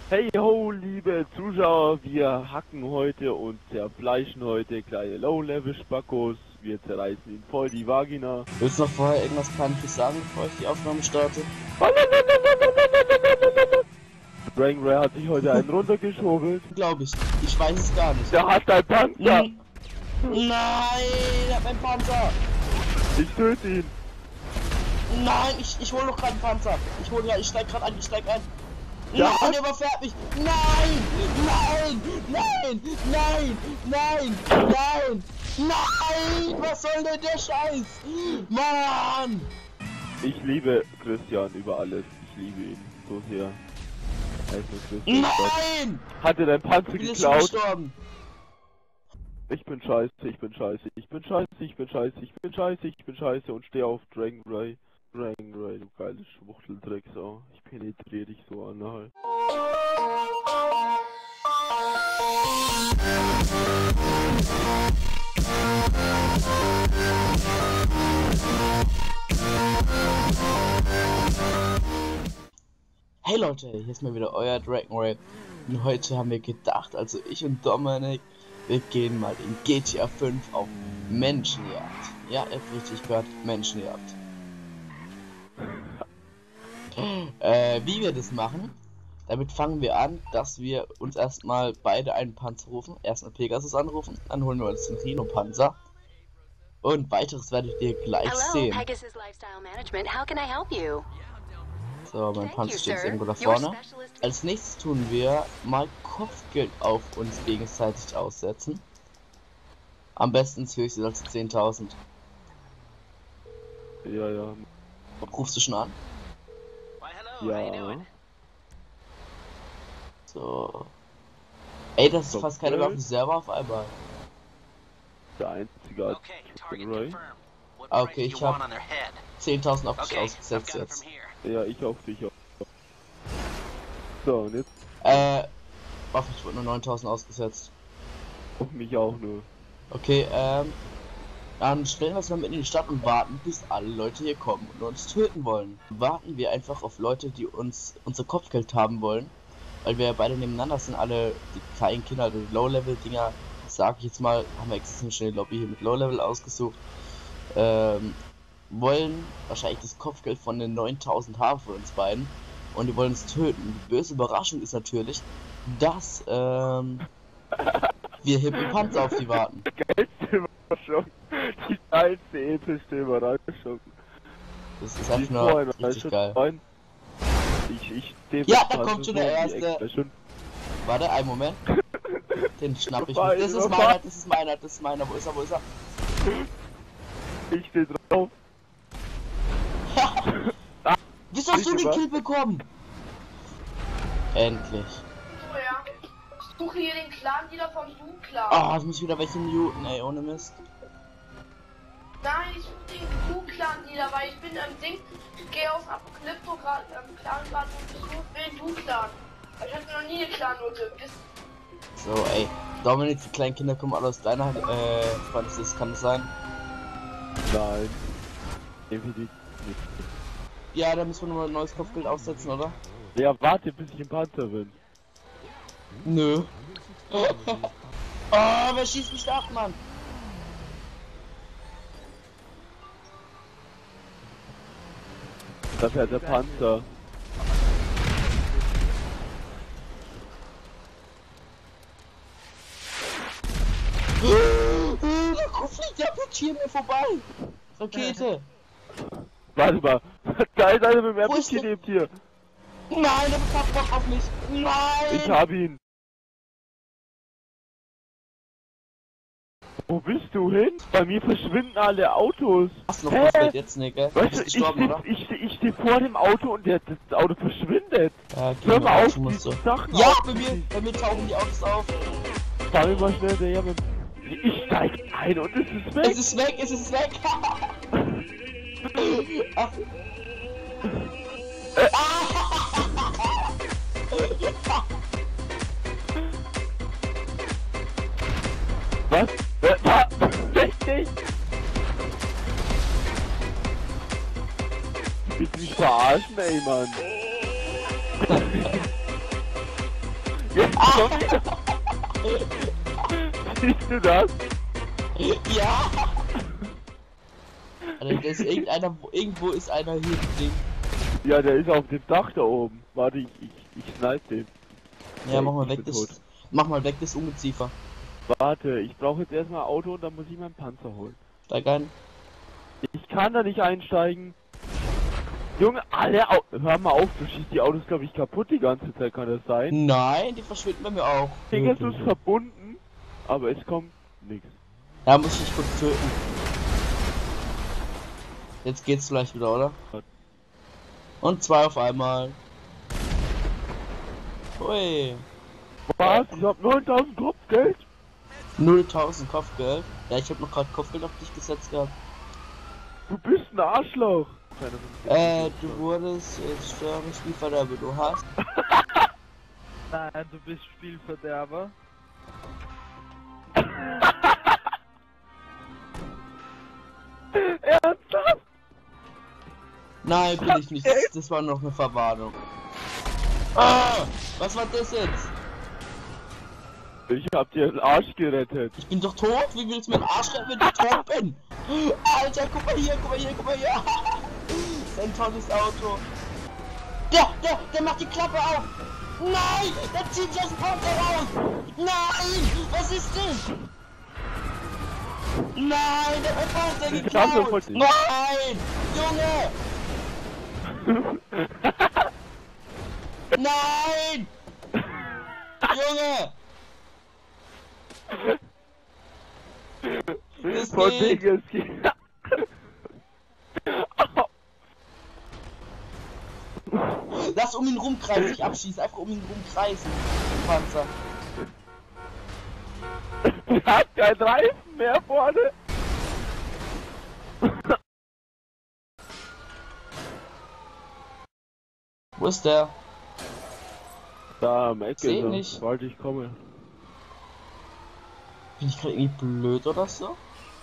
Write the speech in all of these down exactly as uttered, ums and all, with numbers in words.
Hey ho, liebe Zuschauer, wir hacken heute und zerbleichen heute kleine Low-Level-Spackos. Wir zerreißen ihnen voll die Vagina. Willst du noch vorher irgendwas Peinliches sagen, bevor ich die Aufnahme starte? Dragon Ray hat sich heute einen runtergeschobelt. Glaube ich. Ich weiß es gar nicht. Der hat ein Panzer! N Nein, er hat einen Panzer! Ich töte ihn! Nein, ich, ich hole noch gerade einen Panzer! Ich hole ja, ich steig gerade an, ich steig ein! Ja. Nein, der überfährt mich! Nein! Nein! Nein! Nein! Nein! Nein! Nein! Was soll denn der Scheiß? Mann! Ich liebe Christian über alles. Ich liebe ihn so sehr. Also Christian, Nein! hat er dein Panzer Ich bin geklaut? gestorben! Ich bin scheiße, ich bin scheiße, ich bin scheiße, ich bin scheiße, ich bin scheiße, ich bin scheiße und stehe auf Dragon Ray. Dragon Ray, du geile Schwuchteldrecksau. Ich penetriere dich so an, halt. Hey Leute, hier ist mal wieder euer Dragon Ray. Und heute haben wir gedacht, also ich und Dominik, wir gehen mal in G T A fünf auf Menschenjagd. Ja, ihr habt richtig gehört, Menschenjagd. äh, wie wir das machen, damit fangen wir an, dass wir uns erstmal beide einen Panzer rufen. Erstmal Pegasus anrufen, dann holen wir uns den Rhino-Panzer. Und weiteres werdet ihr gleich Hello, sehen. Pegasus Lifestyle Management. How can I help you? So, mein Thank Panzer you, steht jetzt sir. irgendwo da Your vorne. specialist- Als nächstes tun wir mal Kopfgeld auf uns gegenseitig aussetzen. Am besten ins höchste, also zehntausend. Ja, ja. Rufst du schon an? Ja. So. Ey, das ist So, fast keine äh. auf dem Server auf einmal. Der einzige als Okay, Dragon target Ray. confirmed. What Ah, price okay, do ich you hab want on their head? zehntausend auf dich Okay, I've ausgesetzt got it jetzt. from here. Ja, ich auf dich auch. So, und jetzt Äh, ach, ich wurde nur neuntausend ausgesetzt. auf mich auch nur. Okay, ähm, dann stellen wir uns mal mitten in die Stadt und warten, bis alle Leute hier kommen und uns töten wollen. Warten wir einfach auf Leute, die uns unser Kopfgeld haben wollen, weil wir ja beide nebeneinander sind, alle die kleinen Kinder, also die Low-Level-Dinger, sag ich jetzt mal, haben wir extra eine schnelle Lobby hier mit Low-Level ausgesucht, ähm, wollen wahrscheinlich das Kopfgeld von den neuntausend haben von uns beiden und die wollen uns töten. Die böse Überraschung ist natürlich, dass, ähm, wir hippen Panzer auf die warten. Geilste Überraschung. Die geilste, epischste Überraschung. Das ist Die einfach nur vorhin, richtig weißt du, geil. rein. Ich, ich, dem Ja, da Panzer kommt schon so der in die erste. Ecke. Schon. Warte, einen Moment. Den schnapp ich Überfall, mir. Das ist Überfall. meiner, das ist meiner, das ist meiner. Wo ist er, wo ist er? Ich steh drauf. Wieso hast du Bitte den was? Kill bekommen? Endlich. So, ja. Ich suche hier den Clan-Dealer vom Du-Clan. Ah, ich muss wieder welche muten, ey, ohne Mist. Nein, ich suche den Du-Clan-Dealer, weil ich bin am Ding, ich gehe auf Apokalypto gerade am Clan gerade und ich suche den Du-Clan. Ich hatte noch nie eine Clan-Note. So, ey. Dominik, die kleinen Kinder kommen alle aus deiner, äh, was ist, kann das sein? Nein. Definitiv nicht. Ja, da müssen wir nochmal ein neues Kopfgeld aufsetzen, oder? Ja, warte, bis ich im Panzer bin. Nö. Oh, wer schießt mich da ab, Mann? Das ist der Panzer. Da fliegt der Putsch mir vorbei. Rakete. Warte mal. Da ist einer mit dem Wo ist R P G der? neben dir. Nein, der bekommt Bock auf mich. Nein. Ich hab ihn. Wo bist du hin? Bei mir verschwinden alle Autos. Hast du noch Hä? Kopfgeld jetzt, Nick, ey? Du Weißt du, bist ich gestorben, steh, oder? ich, steh, ich steh vor dem Auto und der, das Auto verschwindet. Ja, Hör mal auf, musst diese du. Sachen Ja, auf- bei mir, bei mir tauchen die Autos auf. Fahr mir mal schnell der mit. Ich steig ein und es ist weg. Es ist weg, es ist weg. Ach. Was? Äh, da! Richtig! Willst du mich verarschen, ey, Mann? Jetzt schon wieder. Siehst du das? Ja! Alter, da ist irgendeiner, irgendwo ist einer hier drin. Ja, der ist auf dem Dach da oben. Warte, ich, ich, ich snipe den. Ja, Ja, mach mal ich weg bin das. tot. Mach mal weg das Ungeziefer. Warte, ich brauche jetzt erstmal Auto und dann muss ich meinen Panzer holen. Steig ein. Ich kann da nicht einsteigen. Junge, alle Au hör mal auf, du schießt die Autos, glaube ich, kaputt die ganze Zeit, kann das sein? Nein, die verschwinden bei mir auch. Pegasus verbunden, aber es kommt nichts. Ja, muss ich kurz töten. Jetzt geht's vielleicht wieder, oder? Und zwei auf einmal. Ui. Was? Ich hab neuntausend Kopfgeld? nulltausend Kopfgeld. Ja, ich habe noch gerade Kopfgeld auf dich gesetzt gehabt. Du bist ein Arschloch. Äh, du wurdest jetzt störende Spielverderber, du hast. Nein, du bist Spielverderber. Ernsthaft? Nein, bin ich nicht. Das, das war noch eine Verwarnung. Ah, was war das jetzt? Ich hab dir den Arsch gerettet. Ich bin doch tot? Wie willst du mir den Arsch retten, wenn ich tot bin? Alter, guck mal hier, guck mal hier, guck mal hier. Ein tolles Auto. Der, der, der macht die Klappe auf. Nein, der zieht sich aus dem Panzer raus. Nein, was ist das? Nein, der hat Panzer Ich hab geklaut. sofort- Nein, Junge. Nein. Junge. Das Von geht. wegen, es geht. Lass um ihn rumkreisen, nicht abschießen, einfach um ihn rumkreisen. Panzer. Der hat keinen Reifen mehr vorne. Wo ist der? Da am Ecke, Seh so, nicht. sobald ich komme. Bin ich gerade irgendwie blöd oder so?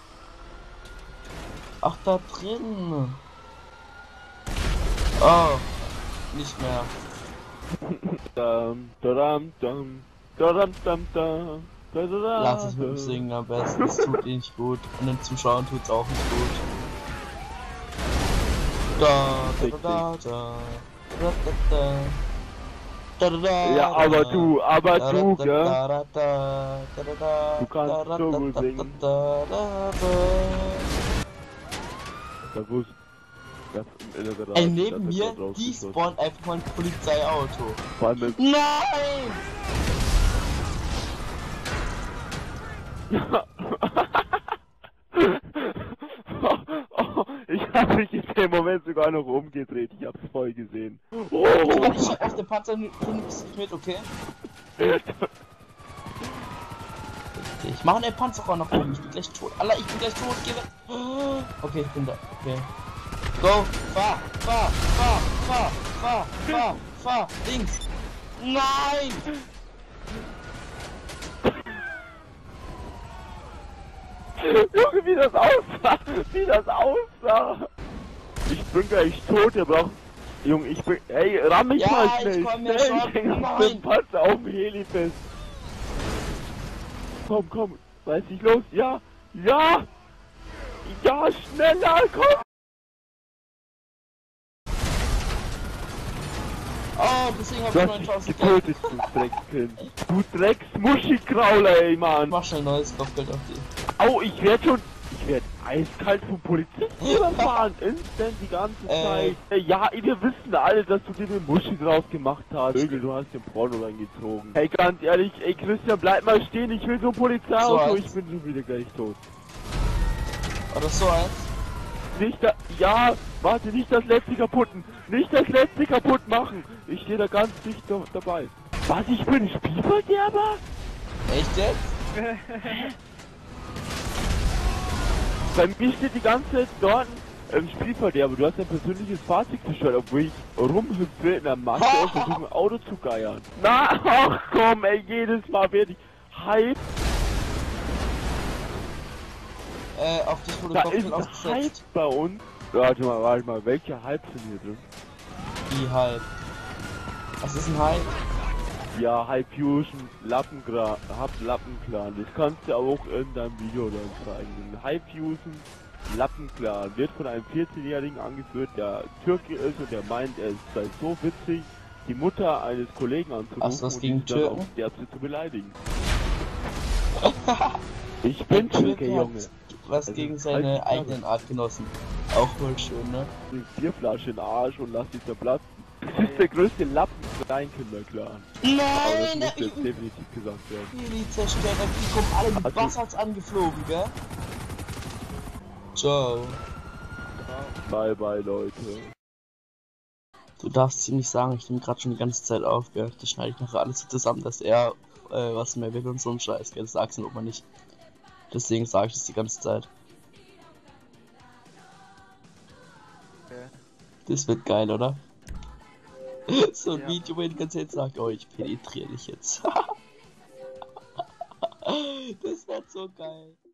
Ach, da drin. Oh, nicht mehr. Dam, dadam, dam, dadam, dam, dam, dadadam. Lass es mit dem Singen am besten, es tut eh nicht gut. Und den Zuschauern tut's auch nicht gut. Da, da, da, da, da, da, da. Da, da, da, Ja, aber da. du, aber Da, du, da, gell? da, da, da, da, da, da, Du kannst da, da, so da, gut da, singen. da, da, da. Da wusste das in der Garage, Ey, das neben hat mir, er drauf die geschossen. spawnt einfach mal ein Polizeiauto. Vor allem mit Nein! oh, ich habe mich in dem Moment sogar noch umgedreht, ich hab's voll gesehen. Oh, Ich hab auf dem Panzer, du nimmst nicht mit, okay? Ich mache den Panzer auch noch oben, ich bin gleich tot. Alter, ich bin gleich tot, geh weg. Okay, ich bin da, okay. Go, fahr, fahr, fahr, fahr, fahr, fahr, fahr, links. Nein! Junge, wie das aussah! Wie das aussah! Ich bin gleich tot, ihr braucht... Junge, ich bin... Ey, ramm mich Ja, mal ich schnell! komm ja schnell, schon. ich häng auf Nein. dem Panzer auf dem Heli fest! Komm, komm! Reiß dich los! Ja! Ja! Ja, schneller! Komm! Oh, deswegen hab Du ich hast mich neuntausend Geld. getötet, du Dreckskind! Du Drecks-Muschikrauler, ey, Mann! Mach schnell neues Kopfgeld auf die. Au, ich werd schon... Ich werd eiskalt vom Polizisten überfahren! Instant die ganze Äh. Zeit! Äh, ja, wir wissen alle, dass du dir eine Muschi draus gemacht hast. Vögel, du hast den Porno reingezogen. Hey, ganz ehrlich, ey, Christian, bleib mal stehen, ich will so ein Polizeiauto, So ich eins. bin schon wieder gleich tot. Oder so eins. Nicht da... Ja, warte, nicht das letzte kaputten! Nicht das letzte kaputt machen! Ich stehe da ganz dicht da, dabei. Was, ich bin ein Spielverderber? Echt jetzt? Bei mir steht die ganze Zeit dort ein Spielverderber. Du hast ein persönliches Fahrzeug zerstört, obwohl ich rumhüpfe in der Masse und versuche ein Auto zu geiern. Na, ach komm, ey, jedes Mal werde ich hype. Äh, auf dich wurde Da ist Kopfgeld ein aufgesetzt. Hype bei uns. Warte mal, warte mal, welche Hype sind hier drin? Wie Hype? Was ist ein Hype? Ja, High Fusion, Lappenclan, hab Lappenclan. Das kannst du auch in deinem Video dann zeigen. High Fusion, Lappenclan wird von einem vierzehnjährigen angeführt, der Türke ist und der meint, er sei so witzig, die Mutter eines Kollegen anzurufen Hast du was und gegen ihn dann Türken? auf Ärzte zu beleidigen. Ich bin Der Türke, Türke Junge. hat was Also, gegen halt seine die Klappe. eigenen Artgenossen. Auch voll schön, ne? Die Bierflasche in den Arsch und lass die zerplatzen. Das ist der größte Lappen Kleinkinderclan. Aber das Nein! muss jetzt definitiv gesagt werden. Die Zerstörer, die kommen alle mit Also- Bassards angeflogen, gell? Ciao. Bye bye, Leute. Du darfst ihm nicht sagen, ich nehme gerade schon die ganze Zeit auf, gell? Das schneide ich nachher alles so zusammen, dass er äh, was mehr will und so ein Scheiß, gell? Das sagst du aber nicht. Deswegen sage ich das die ganze Zeit. Okay. Das wird geil, oder? So ein Ja. Video, wo ich die ganze Zeit sagt, oh, ich penetriere dich jetzt. Das wird so geil.